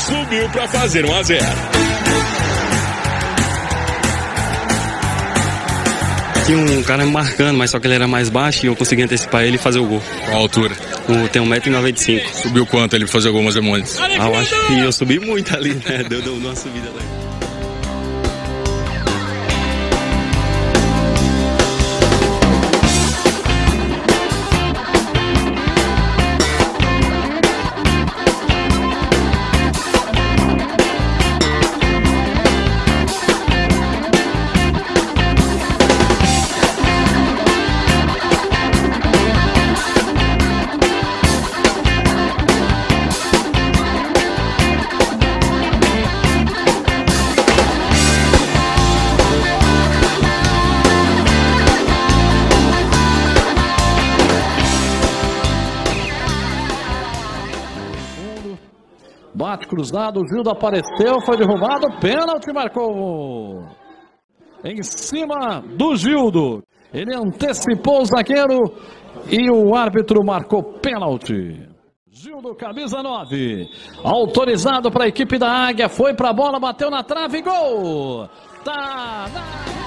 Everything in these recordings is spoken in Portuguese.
subiu para fazer 1-0. Tinha um cara me marcando, mas só que ele era mais baixo e eu consegui antecipar ele e fazer o gol. Qual a altura? Tem 1,95 m. Subiu quanto ele fazer gol, mais ou menos? Eu acho que eu subi muito ali, né? Deu uma subida lá. Bate cruzado, o Gildo apareceu, foi derrubado, pênalti, marcou em cima do Gildo. Ele antecipou o zagueiro e o árbitro marcou pênalti. Gildo, camisa 9, autorizado para a equipe da Águia, foi para a bola, bateu na trave, gol! Tá na...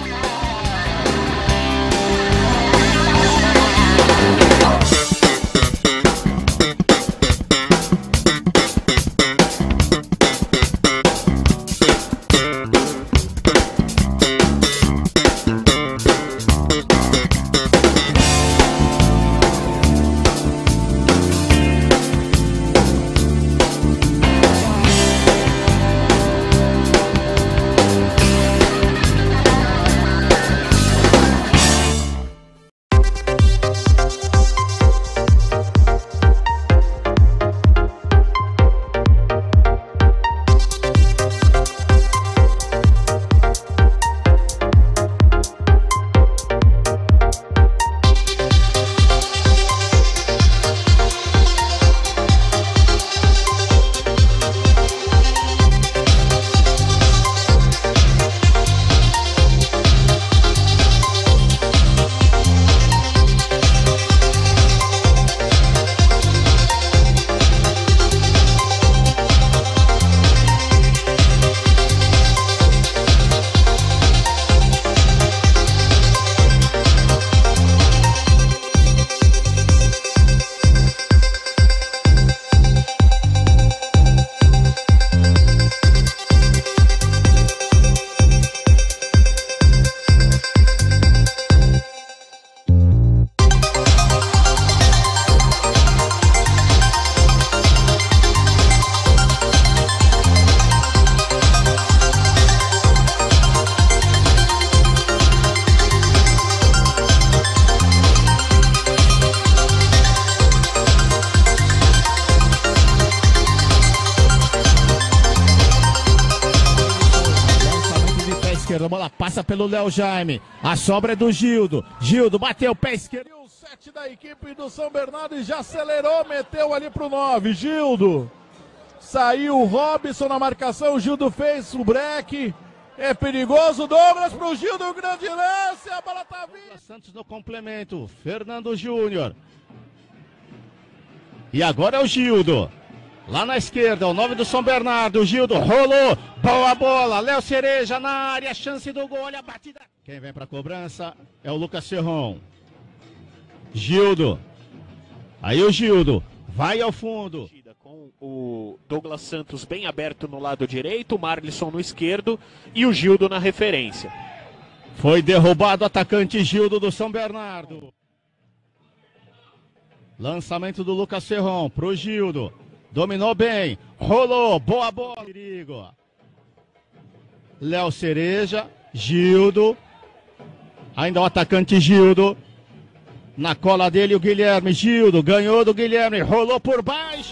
A bola passa pelo Léo Jaime. A sobra é do Gildo. Gildo bateu, pé esquerdo. O 7 da equipe do São Bernardo e já acelerou, meteu ali pro 9. Gildo. Saiu o Robson na marcação. O Gildo fez o break. É perigoso. Douglas pro Gildo. Grande lance. A bola tá vindo. Santos no complemento. Fernando Júnior. E agora é o Gildo. Lá na esquerda, o 9 do São Bernardo, o Gildo rolou, boa bola, Léo Cereja na área, chance do gol, olha a batida. Quem vem para a cobrança é o Lucas Serron. Gildo, aí o Gildo, vai ao fundo. Com o Douglas Santos bem aberto no lado direito, o Marlisson no esquerdo e o Gildo na referência. Foi derrubado o atacante Gildo do São Bernardo. Lançamento do Lucas Serron pro Gildo. Dominou bem, rolou, boa bola. Perigo. Léo Cereja, Gildo. Ainda o atacante Gildo. Na cola dele o Guilherme. Gildo ganhou do Guilherme, rolou por baixo.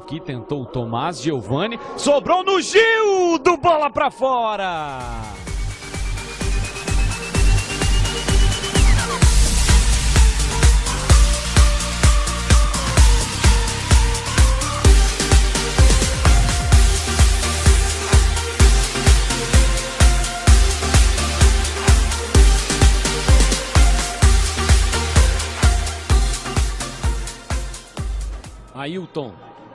aqui, tentou o Tomás, Giovani, sobrou no Gildo, bola pra fora! Ailton.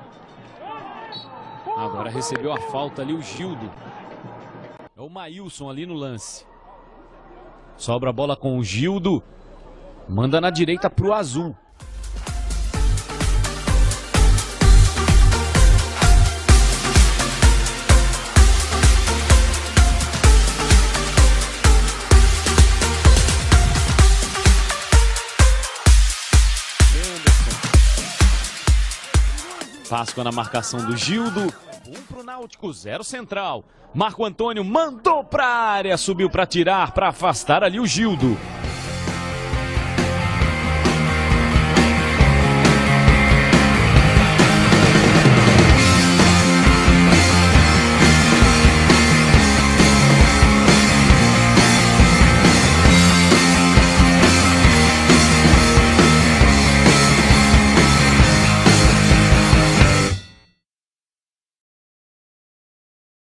Agora recebeu a falta ali o Gildo. É o Maílson ali no lance. Sobra a bola com o Gildo. Manda na direita pro azul. Páscoa na marcação do Gildo. 1 pro Náutico, 0 central. Marco Antônio mandou pra área, subiu pra tirar, pra afastar ali o Gildo.